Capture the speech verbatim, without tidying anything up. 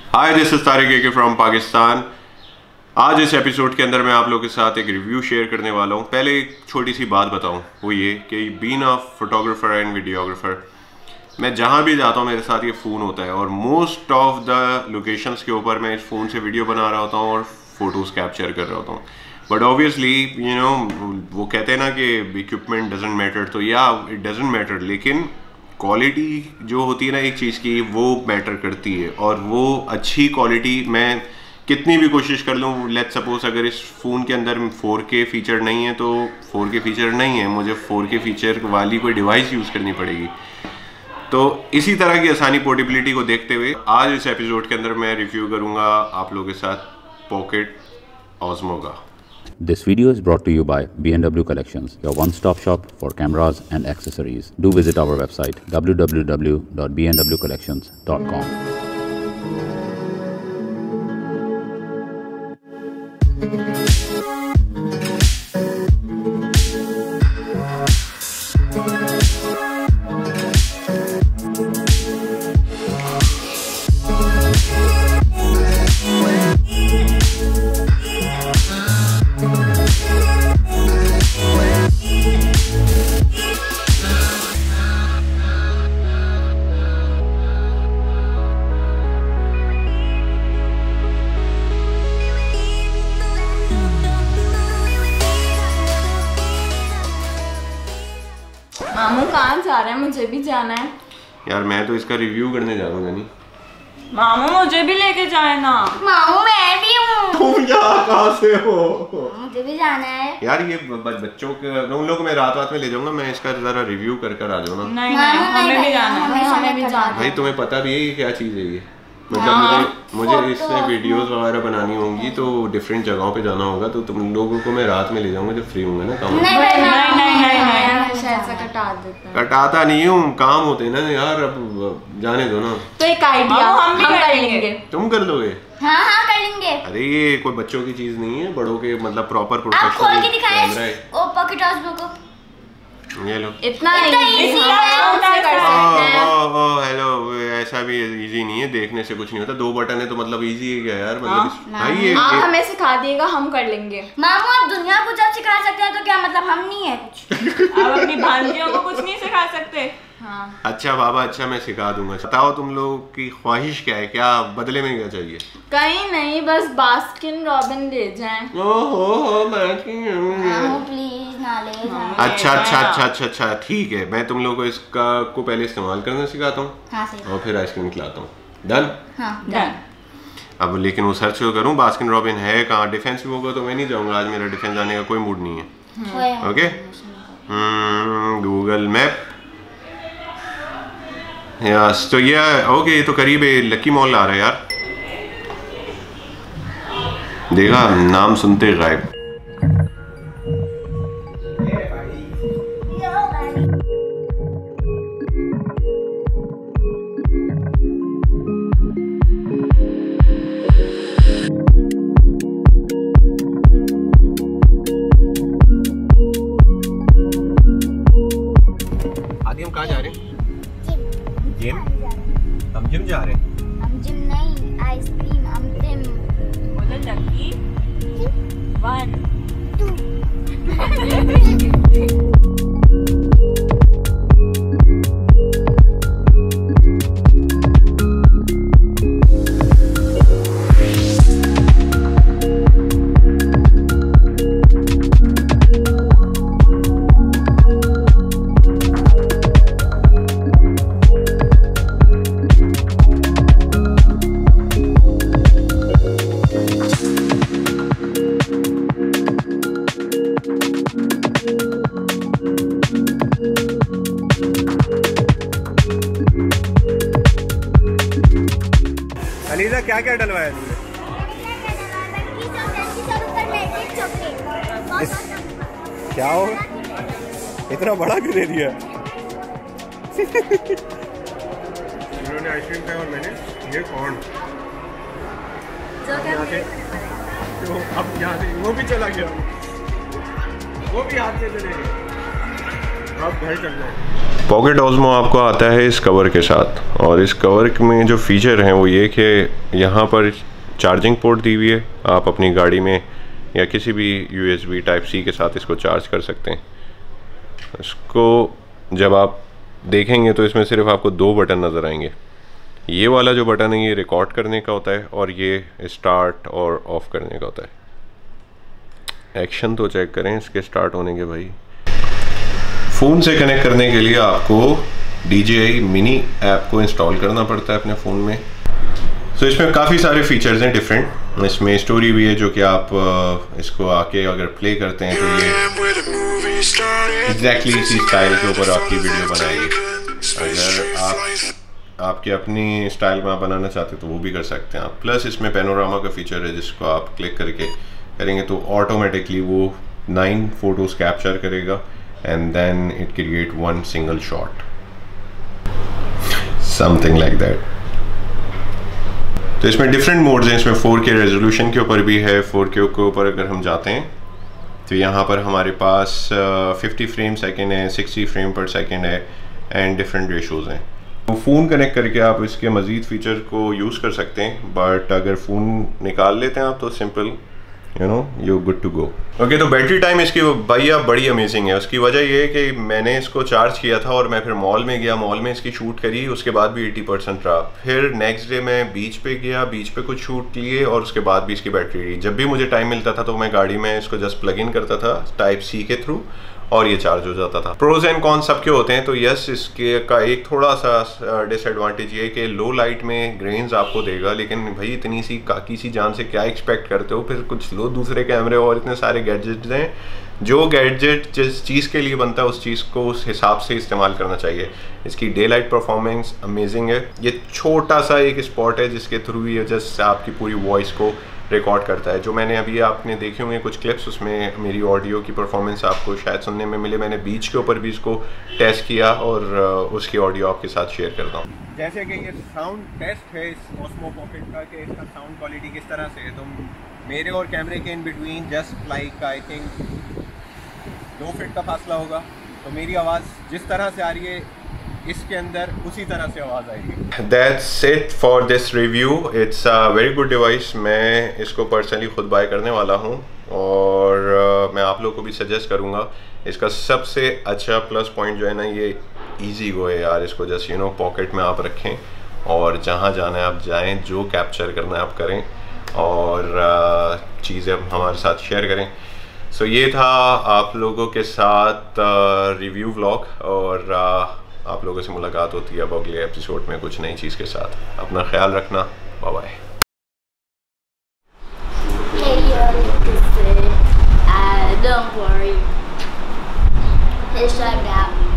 Hi, this is Tariq AK from Pakistan. आज इस episode के अंदर मैं आप लोगों के साथ एक रिव्यू शेयर करने वाला हूँ। पहले एक छोटी सी बात बताऊँ, वो ये कि being a photographer and videographer, मैं जहाँ भी जाता हूँ मेरे साथ ये फ़ोन होता है और मोस्ट ऑफ द लोकेशंस के ऊपर मैं इस फ़ोन से वीडियो बना रहा होता हूँ और फोटोज़ कैप्चर कर रहा होता हूँ। बट ऑब्वियसली यू नो वो कहते हैं ना कि इक्विपमेंट डजेंट मैटर, तो या इट डजेंट मैटर, लेकिन क्वालिटी जो होती है ना एक चीज़ की, वो मैटर करती है। और वो अच्छी क्वालिटी मैं कितनी भी कोशिश कर लूँ, लेट्स सपोज अगर इस फ़ोन के अंदर फोर के फीचर नहीं है तो फोर के फीचर नहीं है, मुझे फोर के फीचर वाली कोई डिवाइस यूज़ करनी पड़ेगी। तो इसी तरह की आसानी पोर्टेबिलिटी को देखते हुए आज इस एपिसोड के अंदर मैं रिव्यू करूँगा आप लोगों के साथ पॉकेट ऑस्मो का। This video is brought to you by B and W Collections, your one-stop shop for cameras and accessories. Do visit our website w w w dot b n w collections dot com. मामू कहाँ जा रहे हैं? मुझे भी जाना है यार। मैं तो इसका रिव्यू करने जा रहा हूँ। नहीं मामू, मुझे भी लेके जाए ना। मामू मैं भी हूँ। तुम यहाँ कहाँ से हो? मुझे भी जाना है यार ये बच्चों के उन लोगों को मैं रात रात में ले जाऊंगा, मैं इसका जरा रिव्यू कर कर आ जाऊँ ना। नहीं नहीं, हमें भी जाना है, हमें भी जाना है। भाई तुम्हें पता भी है ये क्या चीज़ है? ये मतलब मुझे मुझे इसमें वीडियोस वगैरह बनानी होंगी तो डिफरेंट जगहों पे जाना होगा, तो तुम लोगों को मैं रात में ले जाऊंगा जब फ्री होंगे ना। काम नहीं नहीं नहीं नहीं नहीं, ऐसा कटा देता है। कटाता नहीं हूँ, काम होते हैं ना यार, अब जाने दो ना। तो एक आइडिया हम भी कर लेंगे। तुम कर लोगे? हाँ हाँ कर लेंगे। अरे ये कोई बच्चों की चीज नहीं है, बड़ों के मतलब प्रॉपर आप खोल के प्रोफेशनल दिखाएं ओ पॉकेट ऑस्मो को। ये लो। इतना इतना नहीं, easy इतना है, छोटा उससे कर कर सकते हैं। ओ ओ हेलो, ऐसा भी इजी नहीं है, देखने से कुछ नहीं होता। दो बटन है तो मतलब इजी है क्या यार? मतलब इस- भाई ये आप ये- हमें सिखा दिएगा, हम कर लेंगे। मामू आप दुनिया को जब सिखा सकते हैं तो क्या मतलब हम नहीं है कुछ? आप अपनी भांजियों को कुछ नहीं सिखा सकते? हाँ। अच्छा बाबा, अच्छा मैं सिखा दूंगा। बताओ तुम लोग की ख्वाहिश क्या है, क्या बदले में क्या चाहिए? कहीं नहीं, बस बास्किन रॉबिन ले जाएं। ओहो हो बास्किन। मामू प्लीज ना ले जाओ। अच्छा अच्छा अच्छा अच्छा अच्छा ठीक है, मैं तुम लोगों को इसका को पहले इस्तेमाल करना सिखाता हूँ हाँ सही। और फिर आइसक्रीम खिलाता हूँ। डन? हाँ डन। अब लेकिन वो सर्च क्यों करूँ बास्किन रॉबिन है कहाँ? डिफेंस में होगा तो मैं नहीं जाऊँगा, आज मेरा डिफेंस जाने का कोई मूड नहीं है। Okay, Google map. यस, तो ये ओके, ये तो करीब है, लकी मॉल आ रहा है यार। देखा, नाम सुनते गायब। आदि हम कहाँ जा रहे हैं? जिम? हम जिम जा रहे हैं। हम जिम नहीं, आइसक्रीम अंतिम। बोलो लकी वन अलीजा क्या क्या डलवाया तुमने? क्या हो, इतना बड़ा क्यों दे दिया? इन्होंने आइसक्रीम खाया और मैंने ये कौन? तो अब यहाँ से वो भी चला गया, वो भी हाथ से चले गए। आप घर कर लें। पॉकेट ऑस्मो आपको आता है इस कवर के साथ, और इस कवर में जो फीचर हैं वो ये कि यहाँ पर चार्जिंग पोर्ट दी हुई है। आप अपनी गाड़ी में या किसी भी यूएसबी टाइप सी के साथ इसको चार्ज कर सकते हैं। इसको जब आप देखेंगे तो इसमें सिर्फ आपको दो बटन नज़र आएंगे। ये वाला जो बटन है ये रिकॉर्ड करने का होता है, और ये स्टार्ट और ऑफ करने का होता है। एक्शन तो चेक करें इसके स्टार्ट होने के भाई। फ़ोन से कनेक्ट करने के लिए आपको D J I mini app को इंस्टॉल करना पड़ता है अपने फ़ोन में। सो so, इसमें काफ़ी सारे फीचर्स हैं डिफरेंट। इसमें स्टोरी भी है जो कि आप इसको आके अगर प्ले करते हैं तो ये एग्जैक्टली exactly इसी स्टाइल के ऊपर आपकी वीडियो बनाएगी। अगर आप आपके अपनी स्टाइल में आप बनाना चाहते हैं तो वो भी कर सकते हैं आप। प्लस इसमें पैनोरामा का फीचर है जिसको आप क्लिक करके करेंगे तो ऑटोमेटिकली वो नाइन फोटोज़ कैप्चर करेगा and then it create one single shot, something like that. तो इसमें डिफरेंट मोड्स हैं। इसमें फोर के रेजोल्यूशन के ऊपर भी है। फोर के के ऊपर अगर हम जाते हैं तो यहाँ पर हमारे पास फिफ्टी फ्रेम सेकंड है, सिक्सटी फ्रेम पर सेकंड है एंड डिफरेंट रेशोज़ हैं। तो फ़ोन कनेक्ट करके आप इसके मज़ीद फ़ीचर को यूज़ कर सकते हैं, बट अगर फ़ोन निकाल लेते हैं आप तो simple you know you good to go. Okay, तो बैटरी टाइम इसकी भैया बड़ी अमेजिंग है। उसकी वजह ये है कि मैंने इसको चार्ज किया था और मैं फिर मॉल में गया, मॉल में इसकी शूट करी, उसके बाद भी अस्सी परसेंट रहा। फिर नेक्स्ट डे मैं बीच पे गया, बीच पे कुछ शूट लिए और उसके बाद भी इसकी बैटरी रही। जब भी मुझे टाइम मिलता था तो मैं गाड़ी में इसको जस्ट प्लग इन करता था टाइप सी के थ्रू और ये चार्ज हो जाता था। प्रोज एंड कॉन्स सबके होते हैं। तो यस, इसके का एक थोड़ा सा डिसएडवांटेज ये है कि लो लाइट में ग्रेन्स आपको देगा, लेकिन भाई इतनी सी काकी सी जान से क्या एक्सपेक्ट करते हो। फिर कुछ लो दूसरे कैमरे और इतने सारे गैजेट्स हैं। जो गैजेट जिस चीज़ के लिए बनता है उस चीज़ को उस हिसाब से इस्तेमाल करना चाहिए। इसकी डे लाइट परफॉर्मेंस अमेजिंग है। ये छोटा सा एक स्पॉट है जिसके थ्रू ये जस्ट आपकी पूरी वॉइस को रिकॉर्ड करता है। जो मैंने अभी आपने देखे होंगे कुछ क्लिप्स, उसमें मेरी ऑडियो की परफॉर्मेंस आपको शायद सुनने में मिले। मैंने बीच के ऊपर भी इसको टेस्ट किया और उसकी ऑडियो आपके साथ शेयर करता हूँ। जैसे कि ये साउंड टेस्ट है इस ऑस्मो पॉकेट का कि इसका साउंड क्वालिटी किस तरह से है, तो मेरे और कैमरे के in between just like I think दो फीट का फासला होगा। तो मेरी आवाज़ जिस तरह से आ रही है इसके अंदर उसी तरह से आवाज़ आएगी। That's it for this review. It's a very good device. मैं इसको पर्सनली खुद बाय करने वाला हूँ और uh, मैं आप लोगों को भी सजेस्ट करूँगा। इसका सबसे अच्छा प्लस पॉइंट जो है ना, ये इजी गो है यार। इसको जस्ट यू नो पॉकेट में आप रखें और जहाँ जाना है आप जाएं, जो कैप्चर करना है आप करें और uh, चीज़ें हमारे साथ शेयर करें। सो so, ये था आप लोगों के साथ रिव्यू uh, व्लॉग और uh, आप लोगों से मुलाकात होती है अब अगले एपिसोड में कुछ नई चीज़ के साथ। अपना ख्याल रखना, bye bye. Hey, yo, this is, uh, don't worry. It's like that.